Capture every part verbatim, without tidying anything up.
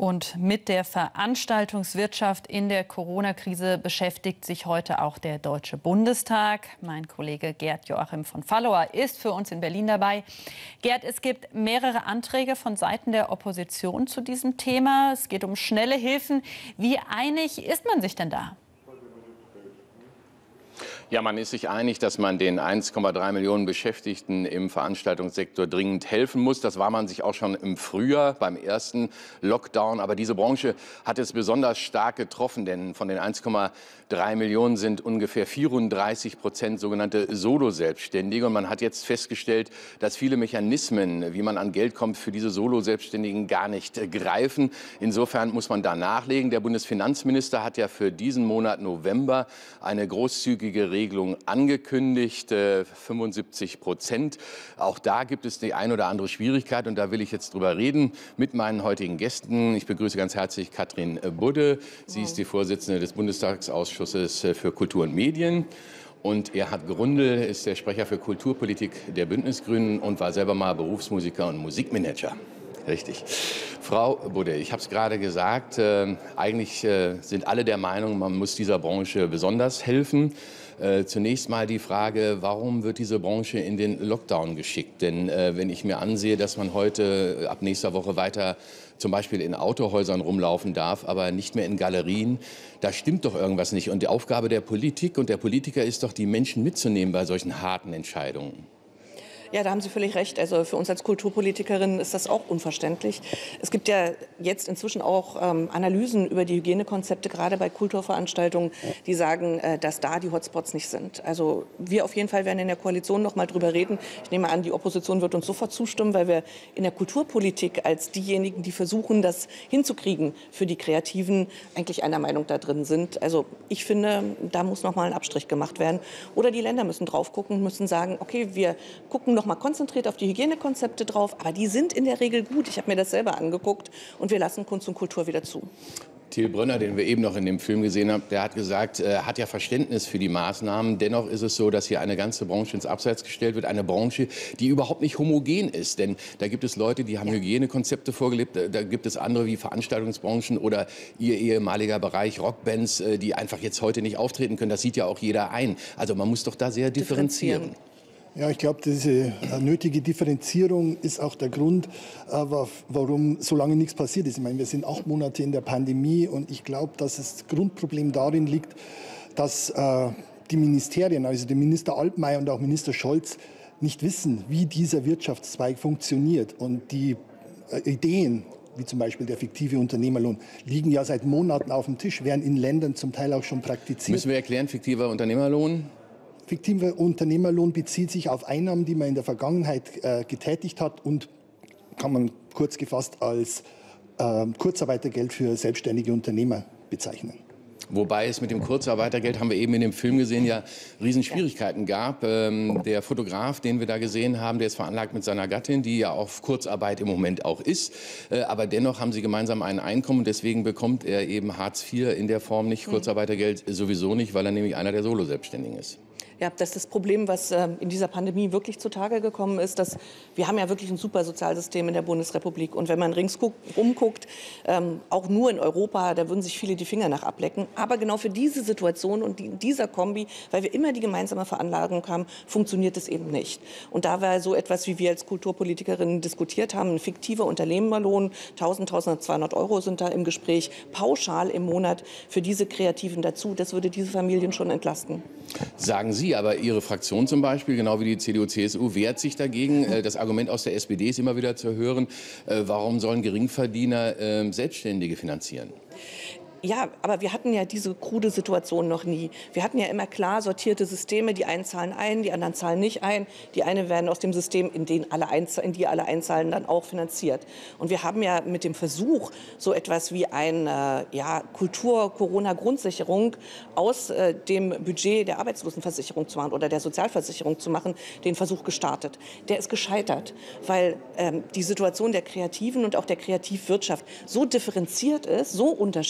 Und mit der Veranstaltungswirtschaft in der Corona-Krise beschäftigt sich heute auch der Deutsche Bundestag. Mein Kollege Gerd Joachim von Fallower ist für uns in Berlin dabei. Gerd, es gibt mehrere Anträge von Seiten der Opposition zu diesem Thema. Es geht um schnelle Hilfen. Wie einig ist man sich denn da? Ja, man ist sich einig, dass man den eins Komma drei Millionen Beschäftigten im Veranstaltungssektor dringend helfen muss. Das war man sich auch schon im Frühjahr beim ersten Lockdown. Aber diese Branche hat es besonders stark getroffen, denn von den eins Komma drei Millionen sind ungefähr vierunddreißig Prozent sogenannte Solo-Selbstständige. Und man hat jetzt festgestellt, dass viele Mechanismen, wie man an Geld kommt, für diese Solo-Selbstständigen gar nicht greifen. Insofern muss man da nachlegen. Der Bundesfinanzminister hat ja für diesen Monat November eine großzügige Regelung Regelung angekündigt, äh, fünfundsiebzig Prozent. Auch da gibt es die ein oder andere Schwierigkeit und da will ich jetzt drüber reden mit meinen heutigen Gästen. Ich begrüße ganz herzlich Katrin Budde. Sie ist die Vorsitzende des Bundestagsausschusses für Kultur und Medien. Und Erhard Grundl ist der Sprecher für Kulturpolitik der Bündnisgrünen und war selber mal Berufsmusiker und Musikmanager. Richtig. Frau Budde, ich habe es gerade gesagt, äh, eigentlich äh, sind alle der Meinung, man muss dieser Branche besonders helfen. Äh, zunächst mal die Frage, warum wird diese Branche in den Lockdown geschickt? Denn äh, wenn ich mir ansehe, dass man heute äh, ab nächster Woche weiter zum Beispiel in Autohäusern rumlaufen darf, aber nicht mehr in Galerien, da stimmt doch irgendwas nicht. Und die Aufgabe der Politik und der Politiker ist doch, die Menschen mitzunehmen bei solchen harten Entscheidungen. Ja, da haben Sie völlig recht. Also für uns als Kulturpolitikerin ist das auch unverständlich. Es gibt ja jetzt inzwischen auch ähm, Analysen über die Hygienekonzepte, gerade bei Kulturveranstaltungen, die sagen, äh, dass da die Hotspots nicht sind. Also wir auf jeden Fall werden in der Koalition noch mal drüber reden. Ich nehme an, die Opposition wird uns sofort zustimmen, weil wir in der Kulturpolitik als diejenigen, die versuchen, das hinzukriegen, für die Kreativen eigentlich einer Meinung da drin sind. Also ich finde, da muss noch mal ein Abstrich gemacht werden. Oder die Länder müssen drauf gucken, müssen sagen, okay, wir gucken noch noch mal konzentriert auf die Hygienekonzepte drauf. Aber die sind in der Regel gut. Ich habe mir das selber angeguckt. Und wir lassen Kunst und Kultur wieder zu. Till Brönner, den wir eben noch in dem Film gesehen haben, der hat gesagt, er hat ja Verständnis für die Maßnahmen. Dennoch ist es so, dass hier eine ganze Branche ins Abseits gestellt wird. Eine Branche, die überhaupt nicht homogen ist. Denn da gibt es Leute, die haben ja. Hygienekonzepte vorgelebt. Da gibt es andere wie Veranstaltungsbranchen oder ihr ehemaliger Bereich Rockbands, die einfach jetzt heute nicht auftreten können. Das sieht ja auch jeder ein. Also man muss doch da sehr differenzieren. differenzieren. Ja, ich glaube, diese äh, nötige Differenzierung ist auch der Grund, äh, warum so lange nichts passiert ist. Ich meine, wir sind acht Monate in der Pandemie und ich glaube, dass das Grundproblem darin liegt, dass äh, die Ministerien, also der Minister Altmaier und auch Minister Scholz, nicht wissen, wie dieser Wirtschaftszweig funktioniert. Und die äh, Ideen, wie zum Beispiel der fiktive Unternehmerlohn, liegen ja seit Monaten auf dem Tisch, werden in Ländern zum Teil auch schon praktiziert. Müssen wir erklären, fiktiver Unternehmerlohn? Fiktiver Unternehmerlohn bezieht sich auf Einnahmen, die man in der Vergangenheit äh, getätigt hat und kann man kurz gefasst als äh, Kurzarbeitergeld für selbstständige Unternehmer bezeichnen. Wobei es mit dem Kurzarbeitergeld, haben wir eben in dem Film gesehen, ja Riesenschwierigkeiten gab. Ähm, der Fotograf, den wir da gesehen haben, der ist veranlagt mit seiner Gattin, die ja auf Kurzarbeit im Moment auch ist. Äh, aber dennoch haben sie gemeinsam ein Einkommen und deswegen bekommt er eben Hartz vier in der Form nicht, Kurzarbeitergeld sowieso nicht, weil er nämlich einer der Solo-Selbstständigen ist. Ja, das ist das Problem, was äh, in dieser Pandemie wirklich zutage gekommen ist, dass wir haben ja wirklich ein super Sozialsystem in der Bundesrepublik. Und wenn man ringsum guckt, ähm, auch nur in Europa, da würden sich viele die Finger nach ablecken. Aber genau für diese Situation und die, dieser Kombi, weil wir immer die gemeinsame Veranlagung haben, funktioniert es eben nicht. Und da war so etwas, wie wir als Kulturpolitikerinnen diskutiert haben, ein fiktiver Unternehmerlohn, tausend, zwölfhundert Euro sind da im Gespräch, pauschal im Monat für diese Kreativen dazu. Das würde diese Familien schon entlasten. Sagen Sie, aber Ihre Fraktion zum Beispiel, genau wie die C D U C S U, wehrt sich dagegen. Das Argument aus der S P D ist immer wieder zu hören, warum sollen Geringverdiener Selbstständige finanzieren? Ja, aber wir hatten ja diese krude Situation noch nie. Wir hatten ja immer klar sortierte Systeme. Die einen zahlen ein, die anderen zahlen nicht ein. Die eine werden aus dem System, in, den alle in die alle einzahlen, dann auch finanziert. Und wir haben ja mit dem Versuch, so etwas wie eine ja, Kultur-Corona-Grundsicherung aus äh, dem Budget der Arbeitslosenversicherung zu machen oder der Sozialversicherung zu machen, den Versuch gestartet. Der ist gescheitert, weil ähm, die Situation der Kreativen und auch der Kreativwirtschaft so differenziert ist, so unterschiedlich ist,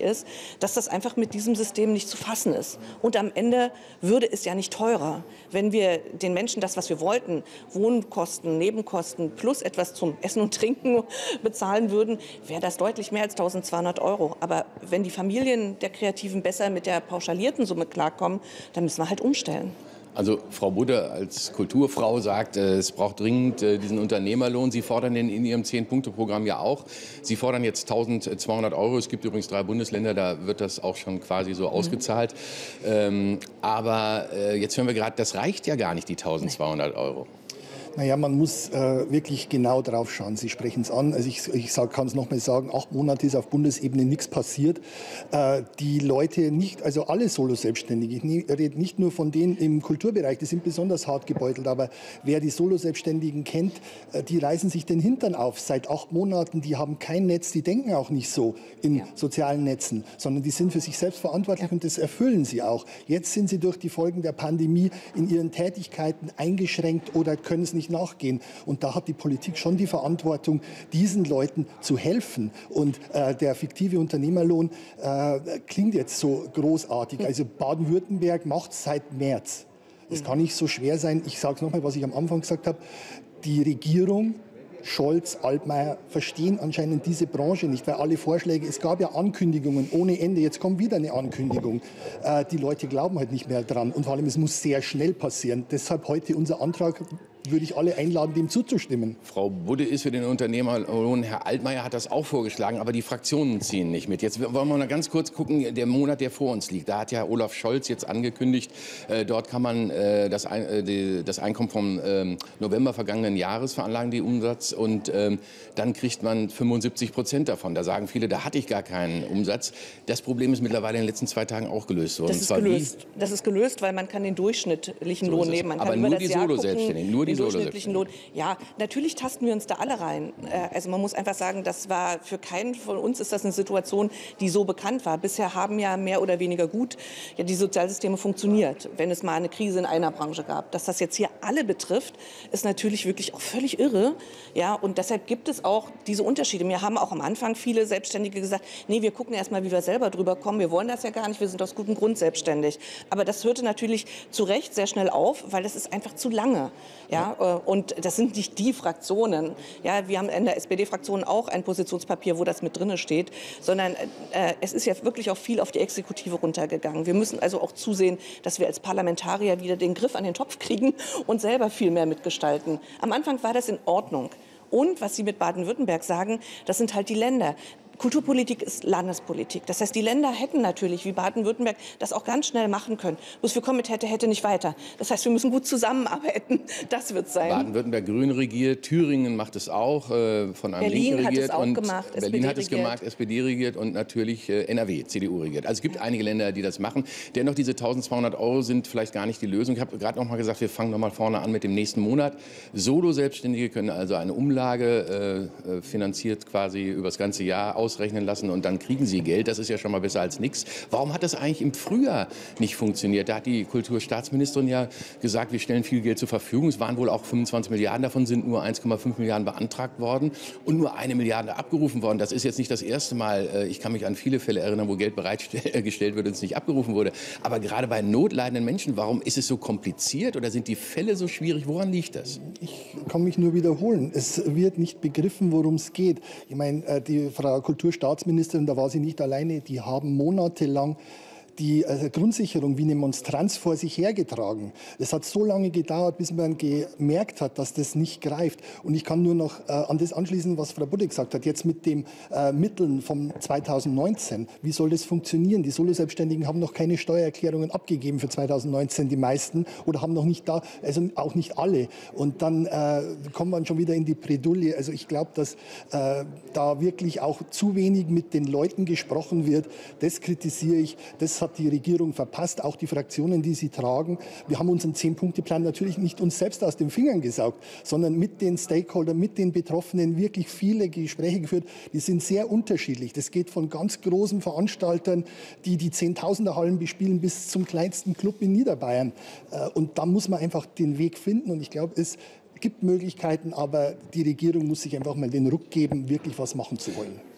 ist, dass das einfach mit diesem System nicht zu fassen ist. Und am Ende würde es ja nicht teurer, wenn wir den Menschen das, was wir wollten, Wohnkosten, Nebenkosten plus etwas zum Essen und Trinken bezahlen würden, wäre das deutlich mehr als eintausendzweihundert Euro. Aber wenn die Familien der Kreativen besser mit der pauschalierten Summe klarkommen, dann müssen wir halt umstellen. Also Frau Budde als Kulturfrau sagt, es braucht dringend diesen Unternehmerlohn. Sie fordern den in Ihrem Zehn-Punkte-Programm ja auch. Sie fordern jetzt eintausendzweihundert Euro. Es gibt übrigens drei Bundesländer, da wird das auch schon quasi so ausgezahlt. Mhm. Ähm, aber äh, jetzt hören wir gerade, das reicht ja gar nicht, die eintausendzweihundert Euro. Naja, man muss äh, wirklich genau drauf schauen. Sie sprechen es an. Also ich, ich kann es noch mal sagen, acht Monate ist auf Bundesebene nichts passiert. Äh, die Leute nicht, also alle Solo-Selbstständige, ich nie, rede nicht nur von denen im Kulturbereich, die sind besonders hart gebeutelt, aber wer die Solo-Selbstständigen kennt, äh, die reißen sich den Hintern auf seit acht Monaten. Die haben kein Netz, die denken auch nicht so in ja. sozialen Netzen, sondern die sind für sich selbst verantwortlich ja. und das erfüllen sie auch. Jetzt sind sie durch die Folgen der Pandemie in ihren Tätigkeiten eingeschränkt oder können es nicht nachgehen. Und da hat die Politik schon die Verantwortung, diesen Leuten zu helfen. Und äh, der fiktive Unternehmerlohn äh, klingt jetzt so großartig. Also Baden-Württemberg macht es seit März. Es kann nicht so schwer sein. Ich sage es nochmal, was ich am Anfang gesagt habe. Die Regierung, Scholz, Altmaier verstehen anscheinend diese Branche nicht, weil alle Vorschläge, es gab ja Ankündigungen ohne Ende, jetzt kommt wieder eine Ankündigung. Äh, die Leute glauben halt nicht mehr dran und vor allem, es muss sehr schnell passieren. Deshalb heute unser Antrag, würde ich alle einladen, dem zuzustimmen. Frau Budde ist für den Unternehmerlohn. Herr Altmaier hat das auch vorgeschlagen, aber die Fraktionen ziehen nicht mit. Jetzt wollen wir mal ganz kurz gucken, der Monat, der vor uns liegt. Da hat ja Olaf Scholz jetzt angekündigt, äh, dort kann man äh, das, ein, äh, die, das Einkommen vom ähm, November vergangenen Jahres veranlagen, die Umsatz, und ähm, dann kriegt man fünfundsiebzig Prozent davon. Da sagen viele, da hatte ich gar keinen Umsatz. Das Problem ist mittlerweile in den letzten zwei Tagen auch gelöst worden. Das ist gelöst, das ist gelöst, weil man kann den durchschnittlichen so Lohn nehmen. Man kann aber über nur das die Jahr Solo-Selbstständigen, nur die durchschnittlichen Lohn. Ja, natürlich tasten wir uns da alle rein. Also man muss einfach sagen, das war für keinen von uns ist das eine Situation, die so bekannt war. Bisher haben ja mehr oder weniger gut ja, die Sozialsysteme funktioniert, wenn es mal eine Krise in einer Branche gab. Dass das jetzt hier alle betrifft, ist natürlich wirklich auch völlig irre. Ja, und deshalb gibt es auch diese Unterschiede. Mir haben auch am Anfang viele Selbstständige gesagt, nee, wir gucken erst mal, wie wir selber drüber kommen. Wir wollen das ja gar nicht, wir sind aus gutem Grund selbstständig. Aber das hörte natürlich zu Recht sehr schnell auf, weil das ist einfach zu lange. Ja, und das sind nicht die Fraktionen. Ja, wir haben in der S P D-Fraktion auch ein Positionspapier, wo das mit drin steht, sondern äh, es ist ja wirklich auch viel auf die Exekutive runtergegangen. Wir müssen also auch zusehen, dass wir als Parlamentarier wieder den Griff an den Topf kriegen und selber viel mehr mitgestalten. Am Anfang war das in Ordnung. Und was Sie mit Baden-Württemberg sagen, das sind halt die Länder. Kulturpolitik ist Landespolitik. Das heißt, die Länder hätten natürlich, wie Baden-Württemberg, das auch ganz schnell machen können. Bloß wir kommen mit hätte, hätte nicht weiter. Das heißt, wir müssen gut zusammenarbeiten. Das wird sein. Baden-Württemberg grün regiert, Thüringen macht es auch, äh, von einem Berlin Linken regiert. Hat es auch und gemacht, Berlin hat es regiert. gemacht, S P D regiert und natürlich äh, N R W, C D U regiert. Also es gibt ja. einige Länder, die das machen. Dennoch, diese eintausendzweihundert Euro sind vielleicht gar nicht die Lösung. Ich habe gerade noch mal gesagt, wir fangen noch mal vorne an mit dem nächsten Monat. Solo-Selbstständige können also eine Umlage äh, finanziert quasi über das ganze Jahr ausrechnen lassen und dann kriegen sie Geld. Das ist ja schon mal besser als nichts. Warum hat das eigentlich im Frühjahr nicht funktioniert? Da hat die Kulturstaatsministerin ja gesagt, wir stellen viel Geld zur Verfügung. Es waren wohl auch fünfundzwanzig Milliarden, davon sind nur eins Komma fünf Milliarden beantragt worden und nur eine Milliarde abgerufen worden. Das ist jetzt nicht das erste Mal. Ich kann mich an viele Fälle erinnern, wo Geld bereitgestellt wird und es nicht abgerufen wurde. Aber gerade bei notleidenden Menschen, warum ist es so kompliziert oder sind die Fälle so schwierig? Woran liegt das? Ich kann mich nur wiederholen. Es wird nicht begriffen, worum es geht. Ich meine, die Frau Kulturstaatsministerin, da war sie nicht alleine, die haben monatelang die also Grundsicherung wie eine Monstranz vor sich hergetragen. Es hat so lange gedauert, bis man gemerkt hat, dass das nicht greift. Und ich kann nur noch äh, an das anschließen, was Frau Budde gesagt hat, jetzt mit den äh, Mitteln von zweitausendneunzehn. Wie soll das funktionieren? Die Solo-Selbstständigen haben noch keine Steuererklärungen abgegeben für zweitausendneunzehn, die meisten, oder haben noch nicht da, also auch nicht alle. Und dann äh, kommt man schon wieder in die Bredouille. Also ich glaube, dass äh, da wirklich auch zu wenig mit den Leuten gesprochen wird. Das kritisiere ich. Das hat die Regierung verpasst, auch die Fraktionen, die sie tragen. Wir haben unseren Zehn-Punkte-Plan natürlich nicht uns selbst aus den Fingern gesaugt, sondern mit den Stakeholdern, mit den Betroffenen wirklich viele Gespräche geführt. Die sind sehr unterschiedlich. Das geht von ganz großen Veranstaltern, die die Zehntausender-Hallen bespielen, bis zum kleinsten Club in Niederbayern. Und da muss man einfach den Weg finden. Und ich glaube, es gibt Möglichkeiten, aber die Regierung muss sich einfach mal den Ruck geben, wirklich was machen zu wollen.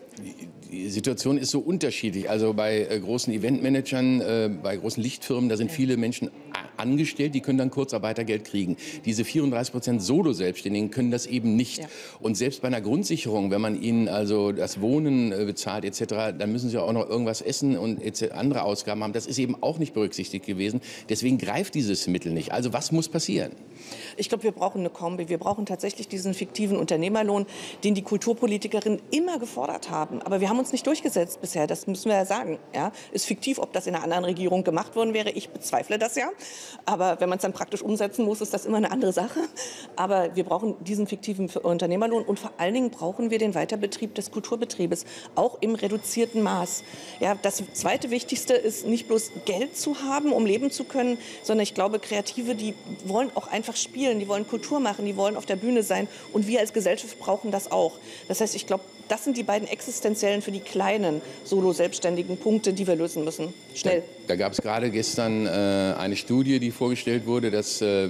Die Situation ist so unterschiedlich. Also bei äh, großen Eventmanagern, äh, bei großen Lichtfirmen, da sind viele Menschen angestellt, die können dann Kurzarbeitergeld kriegen. Diese vierunddreißig Prozent Solo-Selbstständigen können das eben nicht. Ja. Und selbst bei einer Grundsicherung, wenn man ihnen also das Wohnen äh, bezahlt et cetera, dann müssen sie auch noch irgendwas essen und andere Ausgaben haben. Das ist eben auch nicht berücksichtigt gewesen. Deswegen greift dieses Mittel nicht. Also was muss passieren? Ich glaube, wir brauchen eine Kombi. Wir brauchen tatsächlich diesen fiktiven Unternehmerlohn, den die Kulturpolitikerinnen immer gefordert haben. Aber wir haben uns nicht durchgesetzt bisher. Das müssen wir ja sagen. Ja? Ist fiktiv, ob das in einer anderen Regierung gemacht worden wäre. Ich bezweifle das ja. Aber wenn man es dann praktisch umsetzen muss, ist das immer eine andere Sache. Aber wir brauchen diesen fiktiven Unternehmerlohn. Und vor allen Dingen brauchen wir den Weiterbetrieb des Kulturbetriebes, auch im reduzierten Maß. Ja, das zweite Wichtigste ist nicht bloß Geld zu haben, um leben zu können, sondern ich glaube, Kreative, die wollen auch einfach spielen, die wollen Kultur machen, die wollen auf der Bühne sein. Und wir als Gesellschaft brauchen das auch. Das heißt, ich glaube, das sind die beiden existenziellen für die kleinen solo-selbstständigen Punkte, die wir lösen müssen. Schnell. Da, da gab es gerade gestern äh, eine Studie, die vorgestellt wurde, dass äh,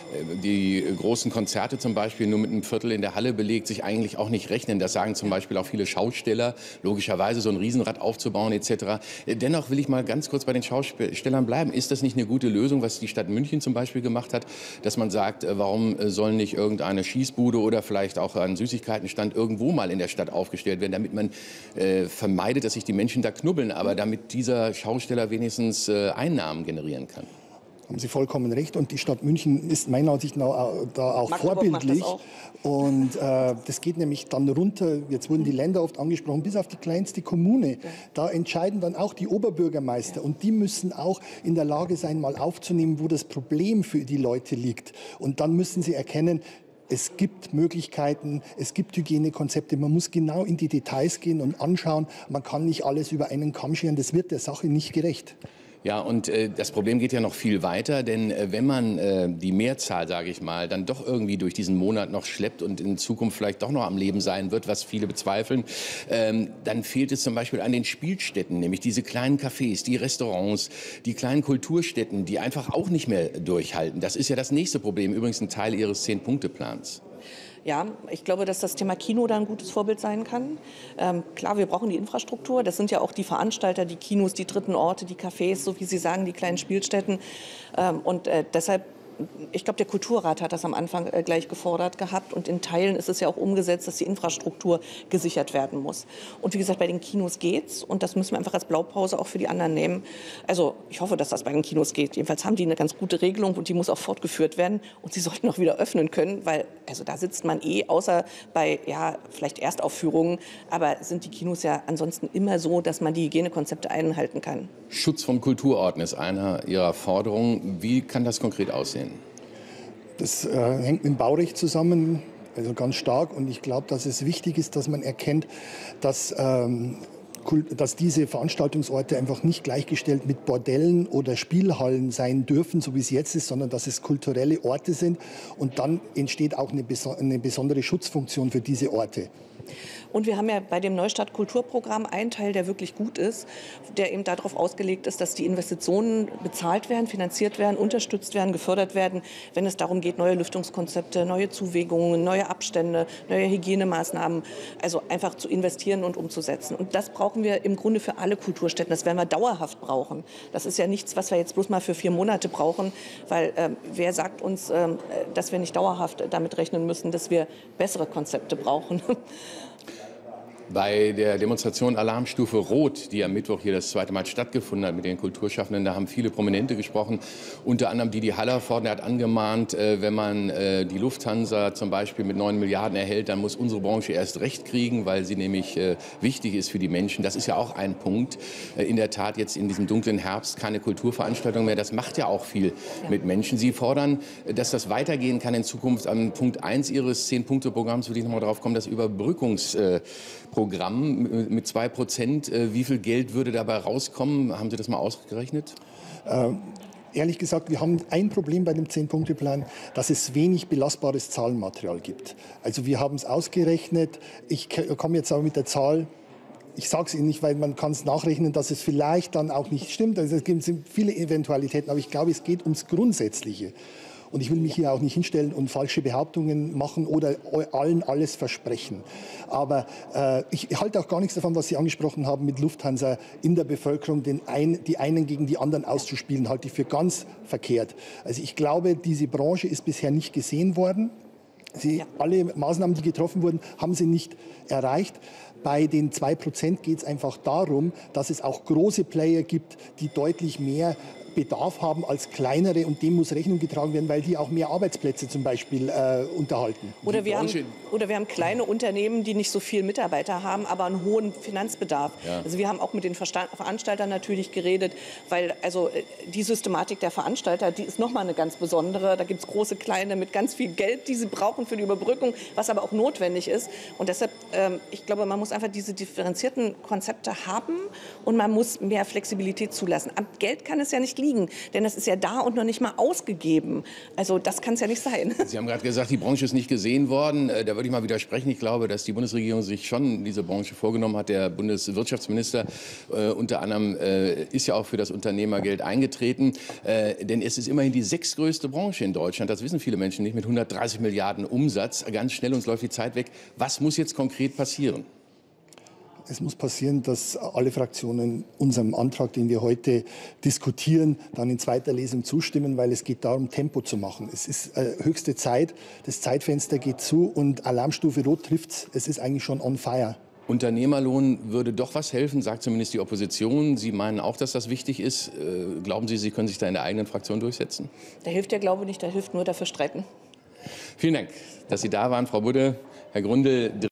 die großen Konzerte zum Beispiel nur mit einem Viertel in der Halle belegt sich eigentlich auch nicht rechnen. Das sagen zum Beispiel auch viele Schausteller, logischerweise so ein Riesenrad aufzubauen et cetera. Dennoch will ich mal ganz kurz bei den Schaustellern bleiben. Ist das nicht eine gute Lösung, was die Stadt München zum Beispiel gemacht hat, dass man sagt, warum soll nicht irgendeine Schießbude oder vielleicht auch ein Süßigkeitenstand irgendwo mal in der Stadt aufgestellt werden, damit man äh, vermeidet, dass sich die Menschen da knubbeln, aber damit dieser Schausteller wenigstens äh, Einnahmen generieren kann. Haben Sie vollkommen recht. Und die Stadt München ist meiner Ansicht nach da auch Magdeburg vorbildlich. macht das auch. Und äh, das geht nämlich dann runter, jetzt wurden die Länder oft angesprochen, bis auf die kleinste Kommune. Ja. Da entscheiden dann auch die Oberbürgermeister. Ja. Und die müssen auch in der Lage sein, mal aufzunehmen, wo das Problem für die Leute liegt. Und dann müssen sie erkennen, es gibt Möglichkeiten, es gibt Hygienekonzepte. Man muss genau in die Details gehen und anschauen. Man kann nicht alles über einen Kamm scheren. Das wird der Sache nicht gerecht. Ja, und äh, das Problem geht ja noch viel weiter, denn äh, wenn man äh, die Mehrzahl, sage ich mal, dann doch irgendwie durch diesen Monat noch schleppt und in Zukunft vielleicht doch noch am Leben sein wird, was viele bezweifeln, ähm, dann fehlt es zum Beispiel an den Spielstätten, nämlich diese kleinen Cafés, die Restaurants, die kleinen Kulturstätten, die einfach auch nicht mehr durchhalten. Das ist ja das nächste Problem, übrigens ein Teil Ihres Zehn-Punkte-Plans. Ja, ich glaube, dass das Thema Kino da ein gutes Vorbild sein kann. Ähm, klar, wir brauchen die Infrastruktur. Das sind ja auch die Veranstalter, die Kinos, die dritten Orte, die Cafés, so wie Sie sagen, die kleinen Spielstätten. Ähm, und äh, deshalb, ich glaube, der Kulturrat hat das am Anfang äh, gleich gefordert gehabt. Und in Teilen ist es ja auch umgesetzt, dass die Infrastruktur gesichert werden muss. Und wie gesagt, bei den Kinos geht's. Und das müssen wir einfach als Blaupause auch für die anderen nehmen. Also ich hoffe, dass das bei den Kinos geht. Jedenfalls haben die eine ganz gute Regelung und die muss auch fortgeführt werden. Und sie sollten auch wieder öffnen können, weil also da sitzt man eh, außer bei ja vielleicht Erstaufführungen. Aber sind die Kinos ja ansonsten immer so, dass man die Hygienekonzepte einhalten kann. Schutz von Kulturorten ist einer Ihrer Forderungen. Wie kann das konkret aussehen? Das äh, hängt mit dem Baurecht zusammen, also ganz stark. Und ich glaube, dass es wichtig ist, dass man erkennt, dass, ähm, dass diese Veranstaltungsorte einfach nicht gleichgestellt mit Bordellen oder Spielhallen sein dürfen, so wie es jetzt ist, sondern dass es kulturelle Orte sind. Und dann entsteht auch eine, beso- eine besondere Schutzfunktion für diese Orte. Und wir haben ja bei dem Neustadt Kulturprogramm einen Teil, der wirklich gut ist, der eben darauf ausgelegt ist, dass die Investitionen bezahlt werden, finanziert werden, unterstützt werden, gefördert werden, wenn es darum geht, neue Lüftungskonzepte, neue Zuwägungen, neue Abstände, neue Hygienemaßnahmen, also einfach zu investieren und umzusetzen. Und das brauchen wir im Grunde für alle Kulturstätten. Das werden wir dauerhaft brauchen. Das ist ja nichts, was wir jetzt bloß mal für vier Monate brauchen, weil äh, wer sagt uns, äh, dass wir nicht dauerhaft damit rechnen müssen, dass wir bessere Konzepte brauchen. Bei der Demonstration Alarmstufe Rot, die am Mittwoch hier das zweite Mal stattgefunden hat mit den Kulturschaffenden, da haben viele Prominente gesprochen, unter anderem Didi Hallervorden. Er hat angemahnt, äh, wenn man äh, die Lufthansa zum Beispiel mit neun Milliarden erhält, dann muss unsere Branche erst recht kriegen, weil sie nämlich äh, wichtig ist für die Menschen. Das ist ja auch ein Punkt. Äh, in der Tat jetzt in diesem dunklen Herbst keine Kulturveranstaltung mehr. Das macht ja auch viel ja. mit Menschen. Sie fordern, dass das weitergehen kann in Zukunft. An Punkt eins Ihres Zehn-Punkte-Programms würde ich noch mal darauf kommen, das Überbrückungsprogramm mit zwei Prozent. Wie viel Geld würde dabei rauskommen? Haben Sie das mal ausgerechnet? Ähm, ehrlich gesagt, wir haben ein Problem bei dem Zehn-Punkte-Plan, dass es wenig belastbares Zahlenmaterial gibt. Also wir haben es ausgerechnet. Ich komme jetzt aber mit der Zahl. Ich sage es Ihnen nicht, weil man kann es nachrechnen, dass es vielleicht dann auch nicht stimmt. Also es gibt viele Eventualitäten, aber ich glaube, es geht ums Grundsätzliche. Und ich will mich hier auch nicht hinstellen und falsche Behauptungen machen oder allen alles versprechen. Aber äh, ich halte auch gar nichts davon, was Sie angesprochen haben mit Lufthansa in der Bevölkerung, den ein, die einen gegen die anderen auszuspielen, halte ich für ganz verkehrt. Also ich glaube, diese Branche ist bisher nicht gesehen worden. Sie, alle Maßnahmen, die getroffen wurden, haben sie nicht erreicht. Bei den zwei Prozent geht es einfach darum, dass es auch große Player gibt, die deutlich mehr Bedarf haben als kleinere, und dem muss Rechnung getragen werden, weil die auch mehr Arbeitsplätze zum Beispiel äh, unterhalten. Oder wir, haben, oder wir haben kleine Unternehmen, die nicht so viele Mitarbeiter haben, aber einen hohen Finanzbedarf. Ja. Also wir haben auch mit den Veranstaltern natürlich geredet, weil also die Systematik der Veranstalter, die ist nochmal eine ganz besondere. Da gibt es große, kleine mit ganz viel Geld, die sie brauchen für die Überbrückung, was aber auch notwendig ist. Und deshalb, ähm, ich glaube, man muss einfach diese differenzierten Konzepte haben und man muss mehr Flexibilität zulassen. Am Geld kann es ja nicht liegen. Denn das ist ja da und noch nicht mal ausgegeben. Also das kann es ja nicht sein. Sie haben gerade gesagt, die Branche ist nicht gesehen worden. Da würde ich mal widersprechen. Ich glaube, dass die Bundesregierung sich schon diese Branche vorgenommen hat. Der Bundeswirtschaftsminister äh, unter anderem äh, ist ja auch für das Unternehmergeld eingetreten. Äh, denn es ist immerhin die sechstgrößte Branche in Deutschland. Das wissen viele Menschen nicht, mit hundertdreißig Milliarden Umsatz. Ganz schnell, uns läuft die Zeit weg. Was muss jetzt konkret passieren? Es muss passieren, dass alle Fraktionen unserem Antrag, den wir heute diskutieren, dann in zweiter Lesung zustimmen, weil es geht darum, Tempo zu machen. Es ist äh, höchste Zeit, das Zeitfenster geht zu und Alarmstufe Rot trifft's. Es ist eigentlich schon on fire. Unternehmerlohn würde doch was helfen, sagt zumindest die Opposition. Sie meinen auch, dass das wichtig ist. Äh, glauben Sie, Sie können sich da in der eigenen Fraktion durchsetzen? Da hilft der Glaube nicht, da hilft nur dafür streiten. Vielen Dank, dass Sie da waren, Frau Budde, Herr Grundl.